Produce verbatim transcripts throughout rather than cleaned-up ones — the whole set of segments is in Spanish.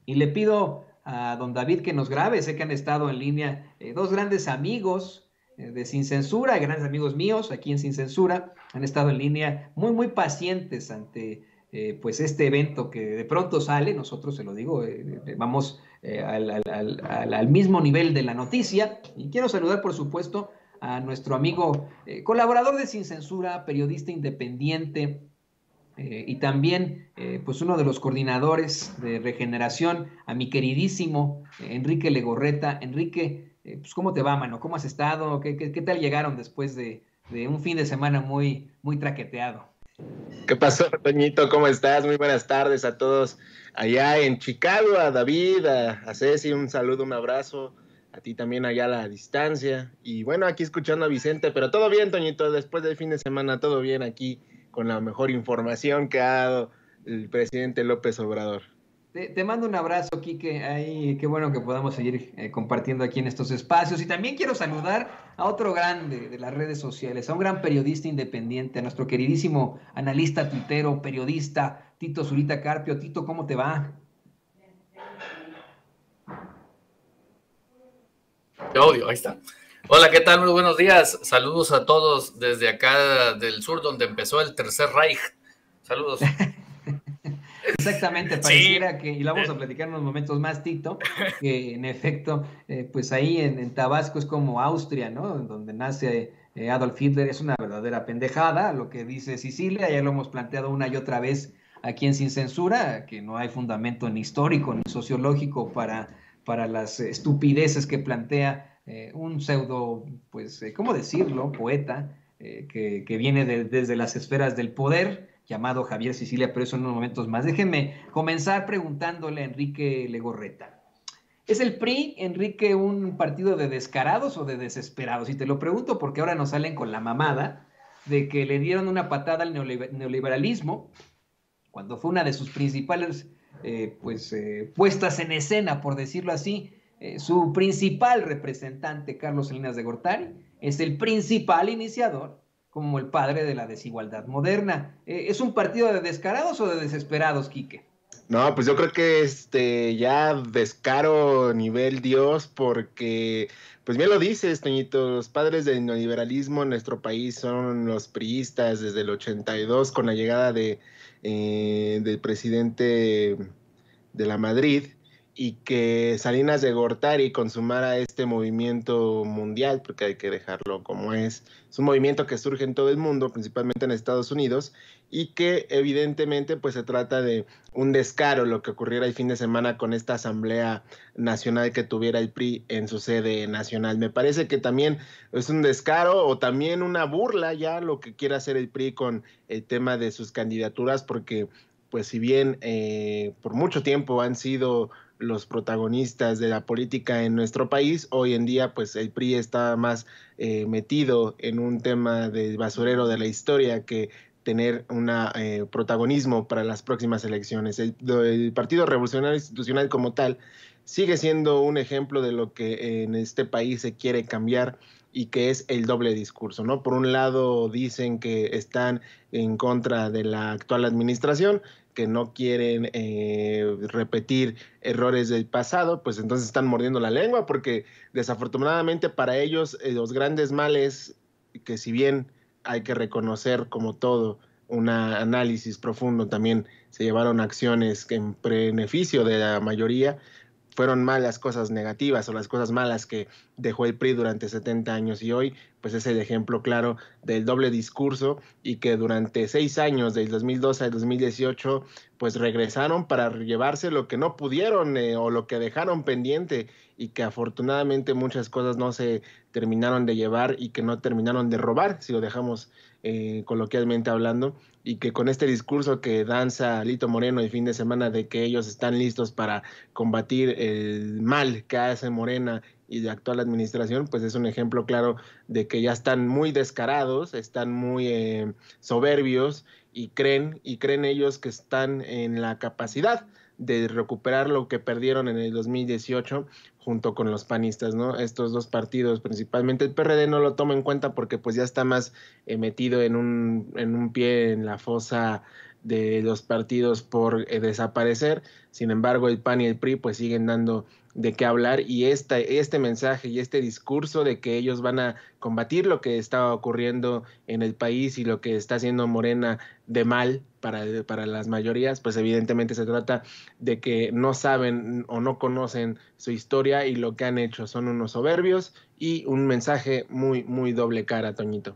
Y le pido a don David que nos grabe, sé que han estado en línea eh, dos grandes amigos eh, de Sin Censura, grandes amigos míos aquí en Sin Censura, han estado en línea muy, muy pacientes ante eh, pues este evento que de pronto sale, nosotros se lo digo, eh, eh, vamos eh, al, al, al, al, mismo nivel de la noticia. Y quiero saludar, por supuesto, a nuestro amigo, eh, colaborador de Sin Censura, periodista independiente, eh, y también eh, pues uno de los coordinadores de Regeneración, a mi queridísimo eh, Enrique Legorreta. Enrique, eh, pues ¿cómo te va, mano? ¿Cómo has estado? ¿Qué, qué, qué tal llegaron después de, de un fin de semana muy, muy traqueteado? ¿Qué pasó, Toñito? ¿Cómo estás? Muy buenas tardes a todos allá en Chicago, a David, a, a Ceci, un saludo, un abrazo, a ti también allá a la distancia. Y bueno, aquí escuchando a Vicente, pero todo bien, Toñito, después del fin de semana, todo bien aquí, con la mejor información que ha dado el presidente López Obrador. Te, te mando un abrazo, Quique. Ay, qué bueno que podamos seguir eh, compartiendo aquí en estos espacios. Y también quiero saludar a otro grande de las redes sociales, a un gran periodista independiente, a nuestro queridísimo analista tuitero, periodista, Tito Zurita Carpio. Tito, ¿cómo te va? Audio, ahí está. Hola, ¿qué tal? Muy buenos días. Saludos a todos desde acá del sur, donde empezó el Tercer Reich. Saludos. Exactamente, pareciera sí. que, y lo vamos a platicar en unos momentos más, Tito, que en efecto, eh, pues ahí en, en Tabasco es como Austria, ¿no? Donde nace eh, Adolf Hitler, es una verdadera pendejada lo que dice Sicilia, ya lo hemos planteado una y otra vez aquí en Sin Censura, que no hay fundamento ni histórico ni sociológico para, para las estupideces que plantea eh, un pseudo, pues, eh, ¿cómo decirlo? Poeta, eh, que, que viene de, desde las esferas del poder, llamado Javier Sicilia, pero eso en unos momentos más. Déjenme comenzar preguntándole a Enrique Legorreta. ¿Es el P R I, Enrique, un partido de descarados o de desesperados? Y te lo pregunto porque ahora nos salen con la mamada de que le dieron una patada al neoliberalismo cuando fue una de sus principales eh, pues, eh, puestas en escena, por decirlo así. Eh, su principal representante, Carlos Salinas de Gortari, es el principal iniciador como el padre de la desigualdad moderna. Eh, ¿Es un partido de descarados o de desesperados, Quique? No, pues yo creo que este ya descaro nivel Dios, porque pues bien lo dices, Toñito, los padres del neoliberalismo en nuestro país son los priistas desde el ochenta y dos con la llegada de eh, del presidente de la Madrid, y que Salinas de Gortari consumara este movimiento mundial, porque hay que dejarlo como es. Es un movimiento que surge en todo el mundo, principalmente en Estados Unidos, y que evidentemente pues se trata de un descaro lo que ocurriera el fin de semana con esta asamblea nacional que tuviera el P R I en su sede nacional. Me parece que también es un descaro o también una burla ya lo que quiere hacer el P R I con el tema de sus candidaturas, porque pues si bien eh, por mucho tiempo han sido los protagonistas de la política en nuestro país, hoy en día pues el P R I está más eh, metido en un tema del basurero de la historia que tener un eh, protagonismo para las próximas elecciones. El, el Partido Revolucionario Institucional como tal sigue siendo un ejemplo de lo que en este país se quiere cambiar, y que es el doble discurso, ¿no? Por un lado dicen que están en contra de la actual administración, que no quieren eh, repetir errores del pasado, pues entonces están mordiendo la lengua, porque desafortunadamente para ellos eh, los grandes males, que si bien hay que reconocer como todo un análisis profundo, también se llevaron acciones que en beneficio de la mayoría, fueron malas cosas negativas o las cosas malas que dejó el P R I durante setenta años, y hoy pues es el ejemplo claro del doble discurso, y que durante seis años, del dos mil doce al dos mil dieciocho, pues regresaron para llevarse lo que no pudieron eh, o lo que dejaron pendiente, y que afortunadamente muchas cosas no se terminaron de llevar y que no terminaron de robar, si lo dejamos eh, coloquialmente hablando, y que con este discurso que danza Lito Moreno el fin de semana de que ellos están listos para combatir el mal que hace Morena y la actual administración, pues es un ejemplo claro de que ya están muy descarados, están muy eh, soberbios, y creen, y creen ellos que están en la capacidad de recuperar lo que perdieron en el dos mil dieciocho junto con los panistas, ¿no? Estos dos partidos, principalmente el P R D no lo toma en cuenta porque pues ya está más eh, metido en un, en un pie en la fosa de los partidos por eh, desaparecer. Sin embargo, el P A N y el P R I pues siguen dando de qué hablar, y esta, este mensaje y este discurso de que ellos van a combatir lo que está ocurriendo en el país y lo que está haciendo Morena de mal para, para las mayorías, pues evidentemente se trata de que no saben o no conocen su historia, y lo que han hecho son unos soberbios y un mensaje muy, muy doble cara, Toñito.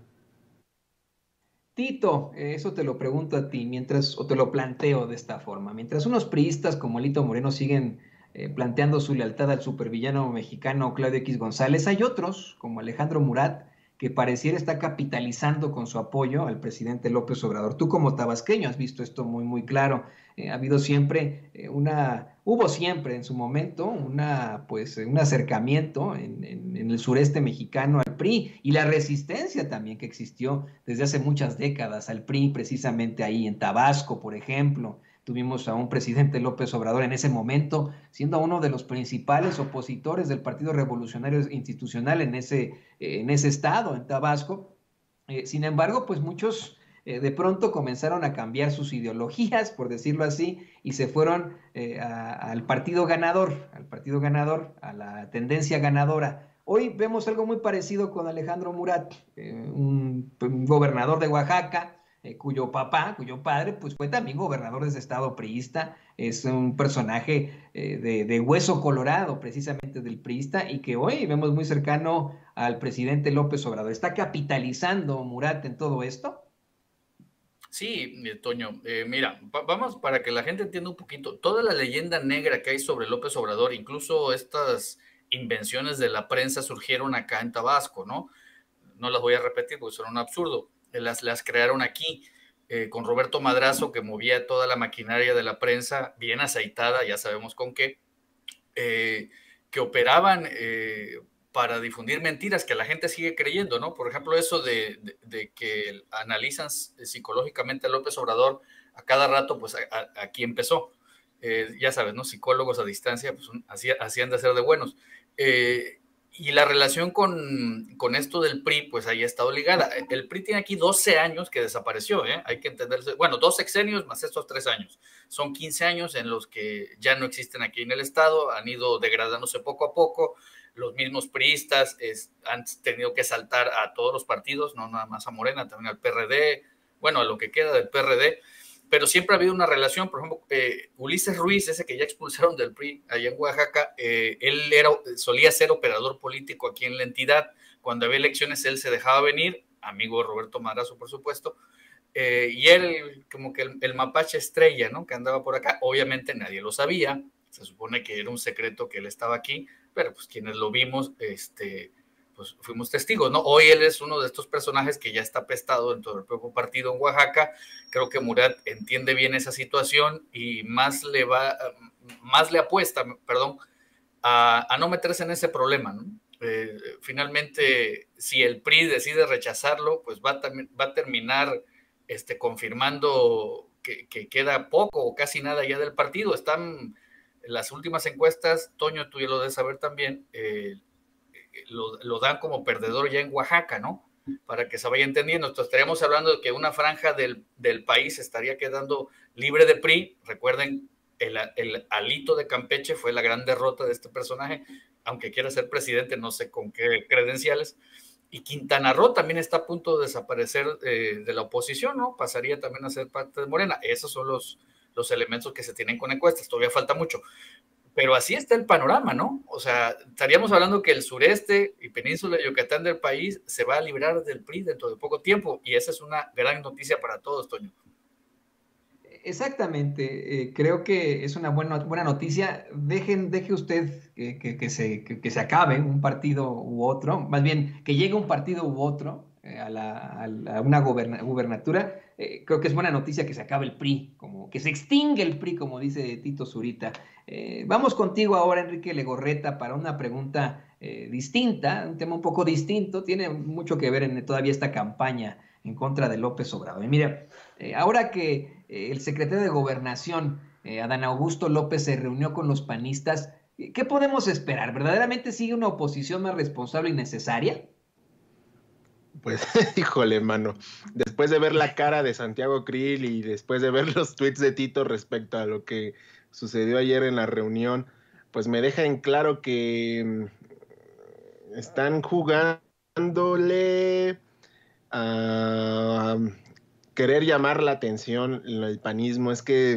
Tito, eso te lo pregunto a ti, mientras, o te lo planteo de esta forma. Mientras unos priistas como Alito Moreno siguen eh, planteando su lealtad al supervillano mexicano Claudio X González, hay otros, como Alejandro Murat, que pareciera estar capitalizando con su apoyo al presidente López Obrador. Tú como tabasqueño has visto esto muy, muy claro. Eh, ha habido siempre eh, una, hubo siempre en su momento una, pues, un acercamiento en, en, en el sureste mexicano al P R I, y la resistencia también que existió desde hace muchas décadas al P R I, precisamente ahí en Tabasco, por ejemplo. Tuvimos a un presidente López Obrador en ese momento siendo uno de los principales opositores del Partido Revolucionario Institucional en ese, eh, en ese estado, en Tabasco. Eh, sin embargo, pues muchos eh, de pronto comenzaron a cambiar sus ideologías, por decirlo así, y se fueron eh, a, al partido ganador, al partido ganador, a la tendencia ganadora. Hoy vemos algo muy parecido con Alejandro Murat, eh, un, un gobernador de Oaxaca, eh, cuyo papá, cuyo padre, pues fue también gobernador de ese estado priista, es un personaje eh, de, de hueso colorado, precisamente del priista, y que hoy vemos muy cercano al presidente López Obrador. ¿Está capitalizando Murat en todo esto? Sí, Toño, eh, mira, vamos para que la gente entienda un poquito, toda la leyenda negra que hay sobre López Obrador, incluso estas invenciones de la prensa surgieron acá en Tabasco, ¿no? No las voy a repetir porque son un absurdo, las, las crearon aquí, eh, con Roberto Madrazo, que movía toda la maquinaria de la prensa, bien aceitada, ya sabemos con qué, eh, que operaban eh, para difundir mentiras que la gente sigue creyendo, ¿no? Por ejemplo, eso de, de, de que analizan psicológicamente a López Obrador a cada rato, pues a, a, aquí empezó. Eh, ya sabes, ¿no? Psicólogos a distancia, pues así, así han de ser de buenos. Eh, y la relación con, con esto del P R I, pues ahí ha estado ligada. El P R I tiene aquí doce años que desapareció, ¿eh? Hay que entenderse. Bueno, dos sexenios más estos tres años. Son quince años en los que ya no existen aquí en el Estado, han ido degradándose poco a poco. Los mismos priistas es, han tenido que saltar a todos los partidos, no nada más a Morena, también al P R D, bueno, a lo que queda del P R D, pero siempre ha habido una relación. Por ejemplo, eh, Ulises Ruiz, ese que ya expulsaron del P R I allá en Oaxaca, eh, él era, solía ser operador político aquí en la entidad. Cuando había elecciones, él se dejaba venir, amigo de Roberto Madrazo, por supuesto, eh, y él como que el, el mapache estrella, ¿no? Que andaba por acá. Obviamente nadie lo sabía, se supone que era un secreto que él estaba aquí, pero pues quienes lo vimos, este, pues fuimos testigos, ¿no? Hoy él es uno de estos personajes que ya está apestado dentro del propio partido en Oaxaca. Creo que Murat entiende bien esa situación y más le va, más le apuesta, perdón, a, a no meterse en ese problema, ¿no? Eh, finalmente, si el P R I decide rechazarlo, pues va, va a terminar este, confirmando que, que queda poco o casi nada ya del partido. Están las últimas encuestas, Toño, tú ya lo debes saber también, eh, lo, lo dan como perdedor ya en Oaxaca, ¿no? Para que se vaya entendiendo. Entonces estaríamos hablando de que una franja del, del país estaría quedando libre de P R I. Recuerden, el, el Alito de Campeche fue la gran derrota de este personaje, aunque quiera ser presidente, no sé con qué credenciales. Y Quintana Roo también está a punto de desaparecer eh, de la oposición, ¿no? Pasaría también a ser parte de Morena. Esos son los, los elementos que se tienen con encuestas. Todavía falta mucho. Pero así está el panorama, ¿no? O sea, estaríamos hablando que el sureste y península de Yucatán del país se va a librar del P R I dentro de poco tiempo, y esa es una gran noticia para todos, Toño. Exactamente, eh, creo que es una buena, buena noticia. Dejen, deje usted que, que, que, se, que, que se acabe un partido u otro, más bien que llegue un partido u otro eh, a, la, a, la, a una goberna, gubernatura. Eh, creo que es buena noticia que se acabe el P R I, como que se extingue el P R I, como dice Tito Zurita. Eh, vamos contigo ahora, Enrique Legorreta, para una pregunta eh, distinta, un tema un poco distinto. Tiene mucho que ver en todavía esta campaña en contra de López Obrador. Y mira, eh, ahora que eh, el secretario de Gobernación, eh, Adán Augusto López, se reunió con los panistas, ¿qué podemos esperar? ¿Verdaderamente sigue una oposición más responsable y necesaria? Pues, híjole, mano, después de ver la cara de Santiago Krill y después de ver los tweets de Tito respecto a lo que sucedió ayer en la reunión, pues me deja en claro que están jugándole a querer llamar la atención el panismo. Es que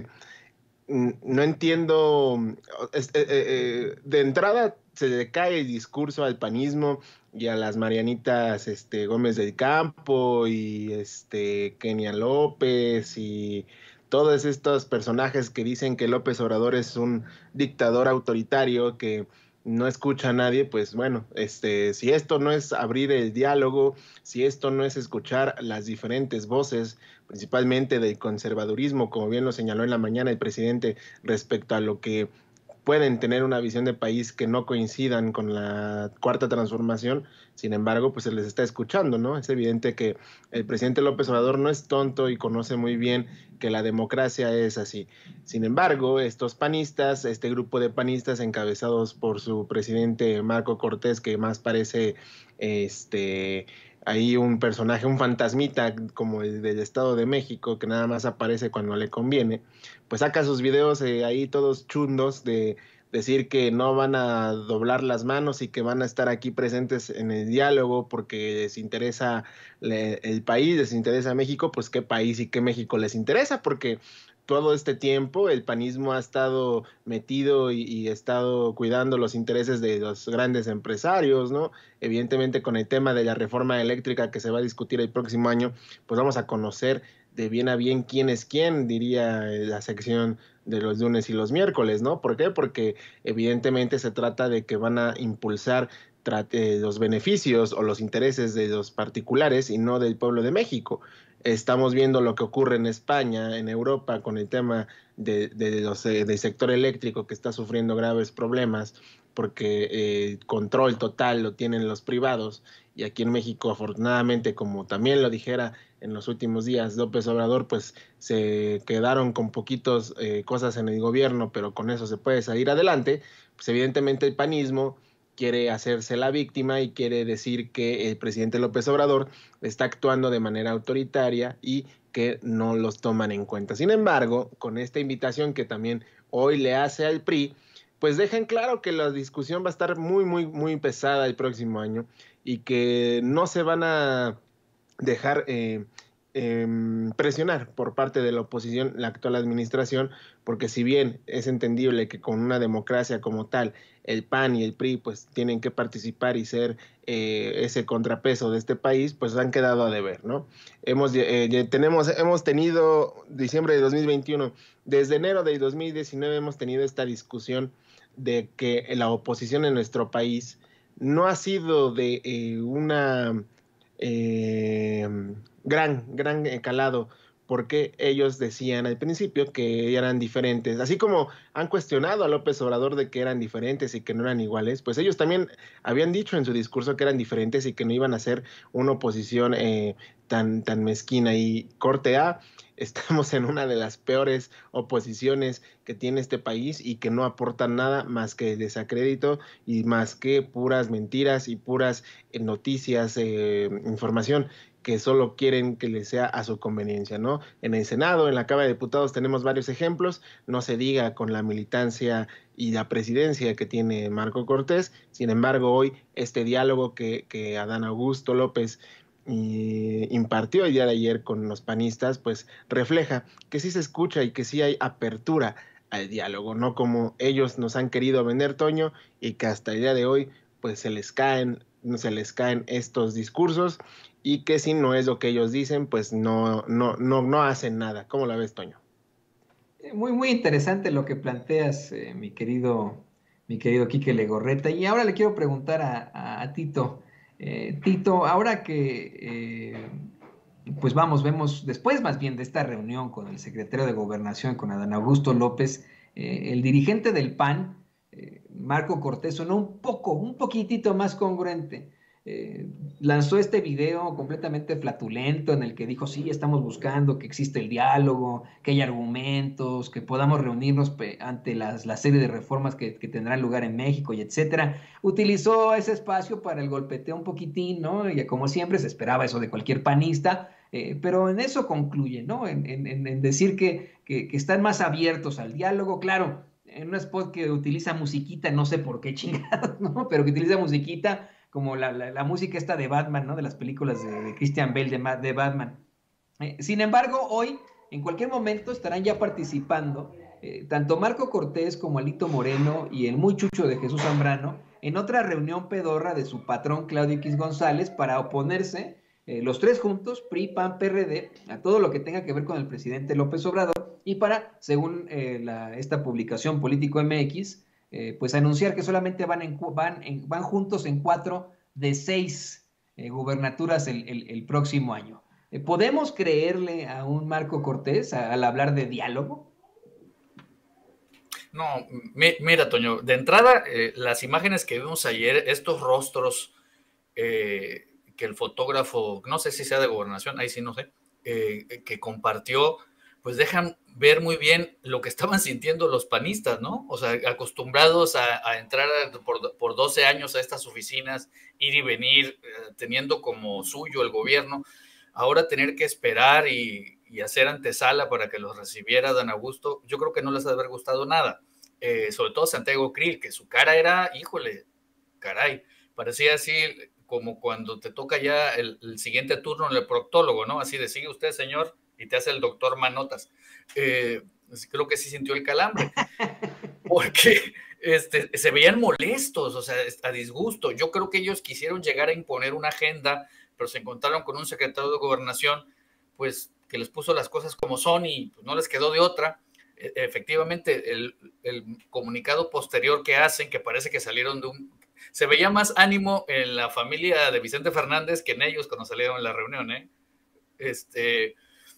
no entiendo, es, eh, eh, de entrada se le cae el discurso al panismo y a las Marianitas este, Gómez del Campo y este, Kenia López y todos estos personajes que dicen que López Obrador es un dictador autoritario que no escucha a nadie. Pues bueno, este, si esto no es abrir el diálogo, si esto no es escuchar las diferentes voces, principalmente del conservadurismo, como bien lo señaló en la mañana el presidente, respecto a lo que pueden tener una visión de país que no coincidan con la cuarta transformación. Sin embargo, pues se les está escuchando, ¿no? Es evidente que el presidente López Obrador no es tonto y conoce muy bien que la democracia es así. Sin embargo, estos panistas, este grupo de panistas encabezados por su presidente Marco Cortés, que más parece este ahí un personaje, un fantasmita como el del Estado de México, que nada más aparece cuando le conviene, pues saca sus videos eh, ahí todos chundos de decir que no van a doblar las manos y que van a estar aquí presentes en el diálogo porque les interesa le, el país, les interesa México. Pues qué país y qué México les interesa, porque todo este tiempo el panismo ha estado metido y, y estado cuidando los intereses de los grandes empresarios, ¿no? Evidentemente, con el tema de la reforma eléctrica que se va a discutir el próximo año, pues vamos a conocer de bien a bien quién es quién, diría la sección de los lunes y los miércoles, ¿no? ¿Por qué? Porque evidentemente se trata de que van a impulsar trate, los beneficios o los intereses de los particulares y no del pueblo de México. Estamos viendo lo que ocurre en España, en Europa, con el tema de, de los, eh, del sector eléctrico, que está sufriendo graves problemas porque el eh, control total lo tienen los privados. Y aquí en México, afortunadamente, como también lo dijera en los últimos días López Obrador, pues se quedaron con poquitos eh, cosas en el gobierno, pero con eso se puede salir adelante. Pues evidentemente el panismo quiere hacerse la víctima y quiere decir que el presidente López Obrador está actuando de manera autoritaria y que no los toman en cuenta. Sin embargo, con esta invitación que también hoy le hace al P R I, pues dejan claro que la discusión va a estar muy, muy, muy pesada el próximo año y que no se van a dejar eh, eh, presionar por parte de la oposición, la actual administración, porque si bien es entendible que con una democracia como tal, el P A N y el P R I pues tienen que participar y ser eh, ese contrapeso de este país, pues han quedado a deber, ¿no? Hemos, eh, tenemos, hemos tenido diciembre de dos mil veintiuno, desde enero de dos mil diecinueve hemos tenido esta discusión de que la oposición en nuestro país no ha sido de eh, una eh, gran, gran calado, porque ellos decían al principio que eran diferentes, así como han cuestionado a López Obrador de que eran diferentes y que no eran iguales. Pues ellos también habían dicho en su discurso que eran diferentes y que no iban a ser una oposición eh, tan, tan mezquina. Y corte A, estamos en una de las peores oposiciones que tiene este país y que no aportan nada más que desacrédito y más que puras mentiras y puras eh, noticias, eh, información que solo quieren que les sea a su conveniencia, ¿no? En el Senado, en la Cámara de Diputados tenemos varios ejemplos, no se diga con la militancia y la presidencia que tiene Marco Cortés. Sin embargo, hoy este diálogo que, que Adán Augusto López y impartió el día de ayer con los panistas, pues refleja que sí se escucha y que sí hay apertura al diálogo, no como ellos nos han querido vender, Toño, y que hasta el día de hoy pues se les caen, se les caen estos discursos y que si no es lo que ellos dicen, pues no, no, no, no hacen nada. ¿Cómo la ves, Toño? Muy, muy interesante lo que planteas, eh, mi querido, mi querido Quique Legorreta. Y ahora le quiero preguntar a, a, a Tito. Eh, Tito, ahora que, eh, pues vamos, vemos después más bien de esta reunión con el secretario de Gobernación, con Adán Augusto López, eh, el dirigente del P A N, eh, Marco Cortés, sonó un poco, un poquitito más congruente. eh, lanzó este video completamente flatulento en el que dijo, sí, estamos buscando que existe el diálogo, que haya argumentos, que podamos reunirnos ante las, la serie de reformas que, que tendrán lugar en México y etcétera. Utilizó ese espacio para el golpeteo un poquitín, ¿no? Y como siempre se esperaba eso de cualquier panista, eh, pero en eso concluye, ¿no? En, en, en decir que, que, que están más abiertos al diálogo, claro. En un spot que utiliza musiquita, no sé por qué chingados, ¿no? Pero que utiliza musiquita como la, la, la música esta de Batman, ¿no? De las películas de, de Christian Bale de, de Batman. Eh, sin embargo, hoy, en cualquier momento, estarán ya participando eh, tanto Marco Cortés como Alito Moreno y el muy chucho de Jesús Zambrano en otra reunión pedorra de su patrón Claudio X González para oponerse eh, los tres juntos, P R I, P A N, P R D, a todo lo que tenga que ver con el presidente López Obrador y para, según eh, la, esta publicación Político M X, eh, pues anunciar que solamente van, en, van, en, van juntos en cuatro de seis eh, gubernaturas el, el, el próximo año. Eh, ¿Podemos creerle a un Marco Cortés a, al hablar de diálogo? No, mira, Toño, de entrada, eh, las imágenes que vimos ayer, estos rostros eh, que el fotógrafo, no sé si sea de Gobernación, ahí sí no sé, eh, que compartió, pues dejan ver muy bien lo que estaban sintiendo los panistas, ¿no? O sea, acostumbrados a, a entrar por, por doce años a estas oficinas, ir y venir, eh, teniendo como suyo el gobierno, ahora tener que esperar y, y hacer antesala para que los recibiera Dan Augusto, yo creo que no les ha de haber gustado nada. Eh, sobre todo Santiago Krill, que su cara era, híjole, caray, parecía así como cuando te toca ya el, el siguiente turno en el proctólogo, ¿no? Así de, sigue usted, señor, y te hace el doctor manotas. Eh, creo que sí sintió el calambre, porque este, se veían molestos, o sea, a disgusto. Yo creo que ellos quisieron llegar a imponer una agenda, pero se encontraron con un secretario de Gobernación, pues, que les puso las cosas como son y pues, no les quedó de otra. E- efectivamente, el, el comunicado posterior que hacen, que parece que salieron de un... Se veía más ánimo en la familia de Vicente Fernández que en ellos cuando salieron en la reunión, ¿eh? Este...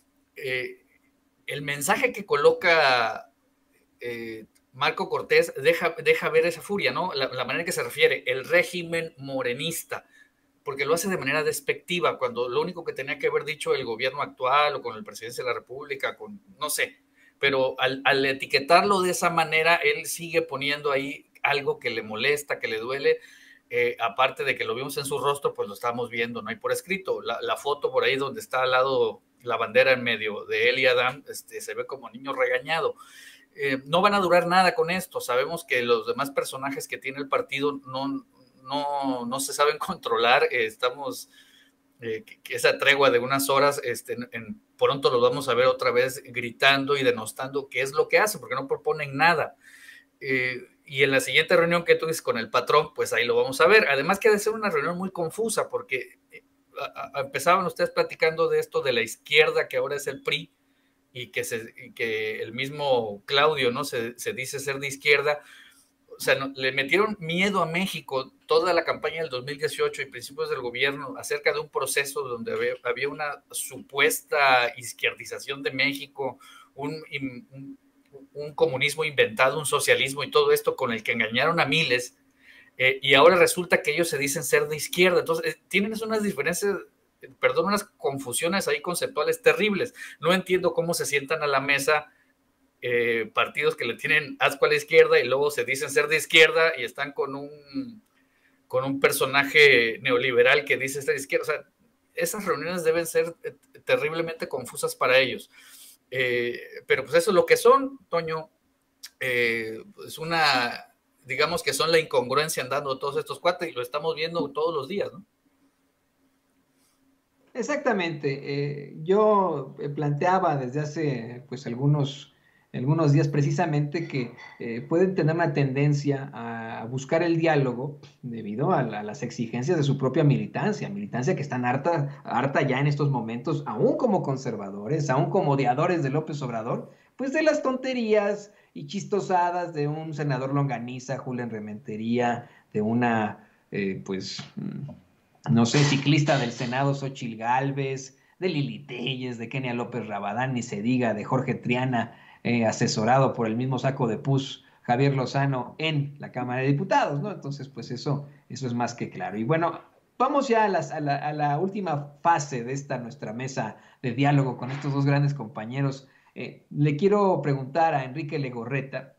Eh, el mensaje que coloca eh, Marco Cortés deja, deja ver esa furia, ¿no? La, la manera en que se refiere, el régimen morenista, porque lo hace de manera despectiva, cuando lo único que tenía que haber dicho el gobierno actual o con el presidente de la República, con no sé, pero al, al etiquetarlo de esa manera, él sigue poniendo ahí algo que le molesta, que le duele, eh, aparte de que lo vimos en su rostro, pues lo estamos viendo, no hay por escrito. La, la foto por ahí donde está al lado la bandera en medio de él y Adán, este, se ve como niño regañado. Eh, no van a durar nada con esto. Sabemos que los demás personajes que tiene el partido no, no, no se saben controlar. Eh, estamos, eh, que, que esa tregua de unas horas, este, en, en, pronto los vamos a ver otra vez gritando y denostando qué es lo que hacen, porque no proponen nada. Eh, y en la siguiente reunión que tú dices con el patrón, pues ahí lo vamos a ver. Además que ha de ser una reunión muy confusa, porque a, a, empezaban ustedes platicando de esto de la izquierda, que ahora es el P R I, y que, se, y que el mismo Claudio, ¿no? Se, se dice ser de izquierda. O sea, no, le metieron miedo a México toda la campaña del dos mil dieciocho y principios del gobierno acerca de un proceso donde había, había una supuesta izquierdización de México, un, un, un comunismo inventado, un socialismo y todo esto con el que engañaron a miles. Eh, y ahora resulta que ellos se dicen ser de izquierda. Entonces, eh, tienen unas diferencias, perdón, unas confusiones ahí conceptuales terribles. No entiendo cómo se sientan a la mesa eh, partidos que le tienen asco a la izquierda y luego se dicen ser de izquierda y están con un, con un personaje neoliberal que dice ser de izquierda. O sea, esas reuniones deben ser eh, terriblemente confusas para ellos. Eh, pero pues eso es lo que son, Toño. Eh, es una... digamos que son la incongruencia andando todos estos cuates y lo estamos viendo todos los días, ¿no? Exactamente. Eh, yo planteaba desde hace pues algunos, algunos días precisamente que eh, pueden tener una tendencia a buscar el diálogo debido a, la, a las exigencias de su propia militancia, militancia que están harta, harta ya en estos momentos, aún como conservadores, aún como odiadores de López Obrador, pues de las tonterías y chistosadas de un senador longaniza, Julen Rementería, de una, eh, pues, no sé, ciclista del Senado, Xóchitl Gálvez, de Lili Téllez, de Kenia López Rabadán, ni se diga, de Jorge Triana, eh, asesorado por el mismo saco de pus, Javier Lozano, en la Cámara de Diputados, ¿no? Entonces, pues eso, eso es más que claro. Y bueno, vamos ya a, las, a, la, a la última fase de esta nuestra mesa de diálogo con estos dos grandes compañeros. Eh, le quiero preguntar a Enrique Legorreta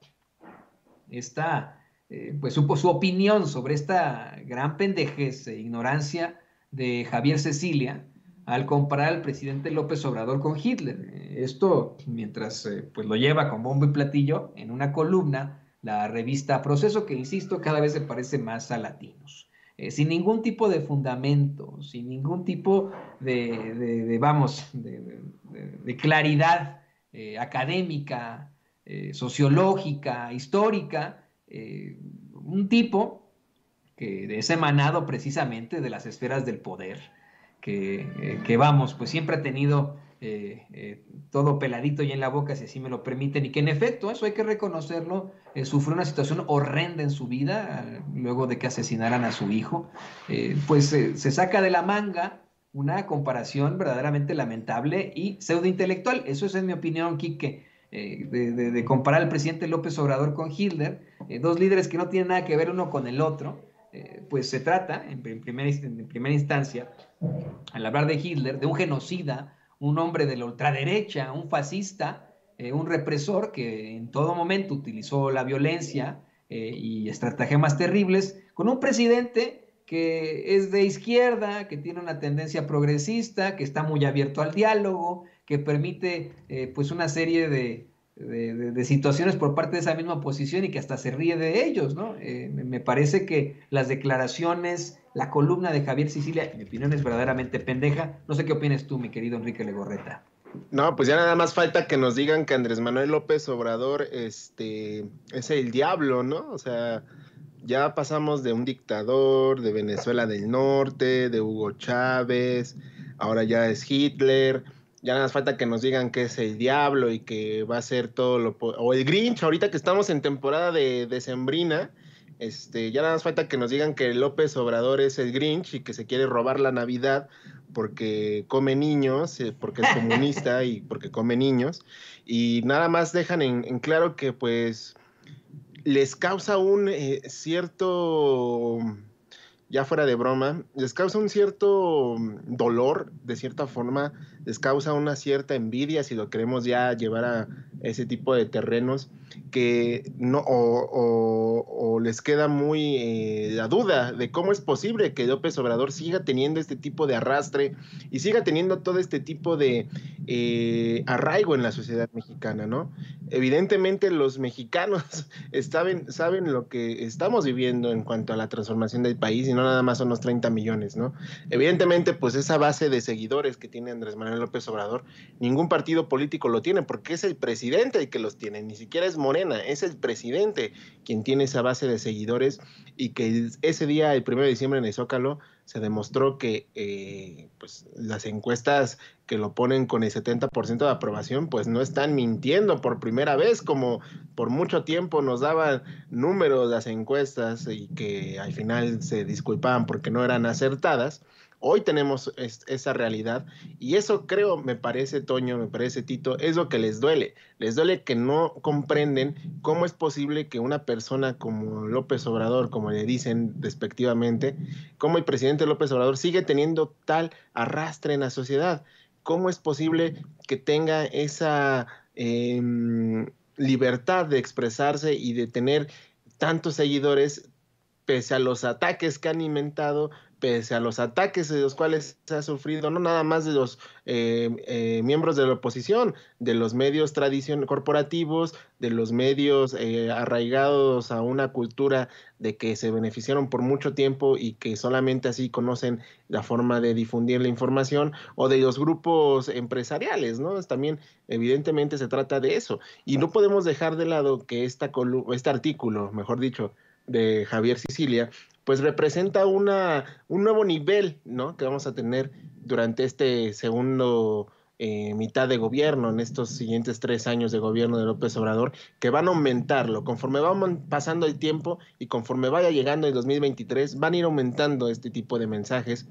esta, eh, pues, su, su opinión sobre esta gran pendejez e ignorancia de Javier Sicilia al comparar al presidente López Obrador con Hitler. Esto mientras eh, pues lo lleva con bombo y platillo en una columna la revista Proceso, que insisto, cada vez se parece más a Latinos. Eh, sin ningún tipo de fundamento, sin ningún tipo de, de, de vamos, de, de, de claridad eh, académica, eh, sociológica, histórica, eh, un tipo que es emanado precisamente de las esferas del poder, que, eh, que vamos, pues siempre ha tenido eh, eh, todo peladito y en la boca, si así me lo permiten, y que en efecto, eso hay que reconocerlo, eh, sufrió una situación horrenda en su vida, eh, luego de que asesinaran a su hijo, eh, pues eh, se saca de la manga una comparación verdaderamente lamentable y pseudointelectual. Eso es en mi opinión, Quique, eh, de, de, de comparar al presidente López Obrador con Hitler, eh, dos líderes que no tienen nada que ver uno con el otro. Eh, pues se trata, en, en, primera, en primera instancia, al hablar de Hitler, de un genocida, un hombre de la ultraderecha, un fascista, eh, un represor que en todo momento utilizó la violencia eh, y estratagemas terribles, con un presidente que es de izquierda, que tiene una tendencia progresista, que está muy abierto al diálogo, que permite eh, pues una serie de, de, de, de situaciones por parte de esa misma oposición y que hasta se ríe de ellos, ¿no? Eh, me parece que las declaraciones, la columna de Javier Sicilia, en mi opinión, es verdaderamente pendeja. No sé qué opinas tú, mi querido Enrique Legorreta. No, pues ya nada más falta que nos digan que Andrés Manuel López Obrador este, es el diablo, ¿no? O sea, ya pasamos de un dictador, de Venezuela del Norte, de Hugo Chávez, ahora ya es Hitler. Ya nada más falta que nos digan que es el diablo y que va a ser todo lo... O el Grinch, ahorita que estamos en temporada de decembrina, este, ya nada más falta que nos digan que López Obrador es el Grinch y que se quiere robar la Navidad porque come niños, porque es comunista y porque come niños. Y nada más dejan en, en claro que pues les causa un eh, cierto... ya fuera de broma, les causa un cierto dolor, de cierta forma, les causa una cierta envidia, si lo queremos ya llevar a ese tipo de terrenos, que no, o, o, o les queda muy eh, la duda de cómo es posible que López Obrador siga teniendo este tipo de arrastre y siga teniendo todo este tipo de eh, arraigo en la sociedad mexicana, ¿no? Evidentemente los mexicanos saben, saben lo que estamos viviendo en cuanto a la transformación del país y no nada más son los treinta millones, ¿no? Evidentemente, pues esa base de seguidores que tiene Andrés Manuel López Obrador, ningún partido político lo tiene porque es el presidente el que los tiene, ni siquiera es Morena, es el presidente quien tiene esa base de seguidores y que ese día, el primero de diciembre en el Zócalo, se demostró que eh, pues, las encuestas que lo ponen con el setenta por ciento de aprobación, pues no están mintiendo por primera vez, como por mucho tiempo nos daban números las encuestas y que al final se disculpaban porque no eran acertadas. Hoy tenemos es, esa realidad y eso creo, me parece, Toño, me parece, Tito, es lo que les duele. Les duele que no comprenden cómo es posible que una persona como López Obrador, como le dicen despectivamente, como el presidente López Obrador sigue teniendo tal arrastre en la sociedad. ¿Cómo es posible que tenga esa eh, libertad de expresarse y de tener tantos seguidores pese a los ataques que han inventado, pese a los ataques de los cuales se ha sufrido, no nada más de los eh, eh, miembros de la oposición, de los medios tradicionales corporativos, de los medios eh, arraigados a una cultura de que se beneficiaron por mucho tiempo y que solamente así conocen la forma de difundir la información, o de los grupos empresariales, ¿no? También evidentemente se trata de eso, y no podemos dejar de lado que esta colu- este artículo, mejor dicho, de Javier Sicilia, pues representa una, un nuevo nivel, ¿no? Que vamos a tener durante este segundo eh, mitad de gobierno, en estos siguientes tres años de gobierno de López Obrador, que van a aumentarlo. Conforme vamos pasando el tiempo y conforme vaya llegando el dos mil veintitrés, van a ir aumentando este tipo de mensajes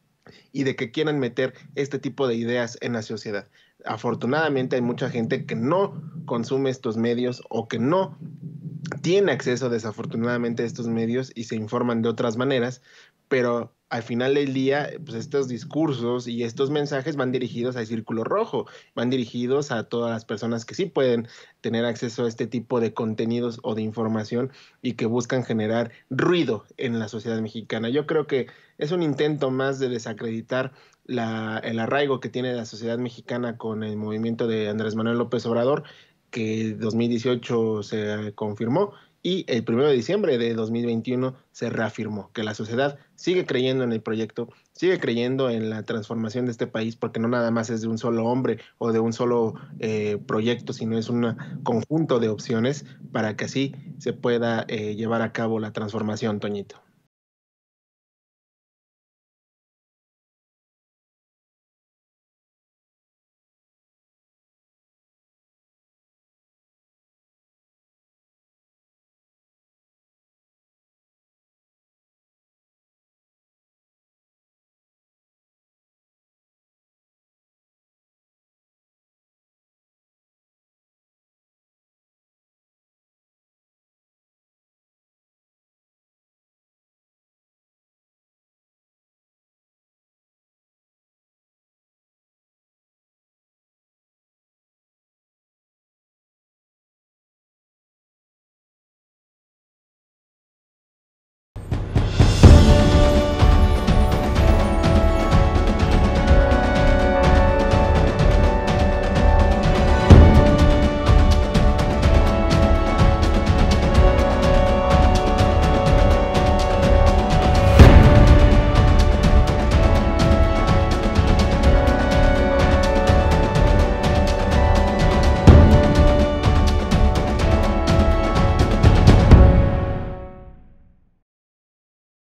y de que quieran meter este tipo de ideas en la sociedad. Afortunadamente hay mucha gente que no consume estos medios o que no tiene acceso desafortunadamente a estos medios y se informan de otras maneras, pero al final del día, pues estos discursos y estos mensajes van dirigidos al círculo rojo, van dirigidos a todas las personas que sí pueden tener acceso a este tipo de contenidos o de información y que buscan generar ruido en la sociedad mexicana. Yo creo que es un intento más de desacreditar la, el arraigo que tiene la sociedad mexicana con el movimiento de Andrés Manuel López Obrador, que dos mil dieciocho se confirmó y el primero de diciembre de dos mil veintiuno se reafirmó que la sociedad sigue creyendo en el proyecto, sigue creyendo en la transformación de este país, porque no nada más es de un solo hombre o de un solo eh, proyecto, sino es un conjunto de opciones para que así se pueda eh, llevar a cabo la transformación, Toñito.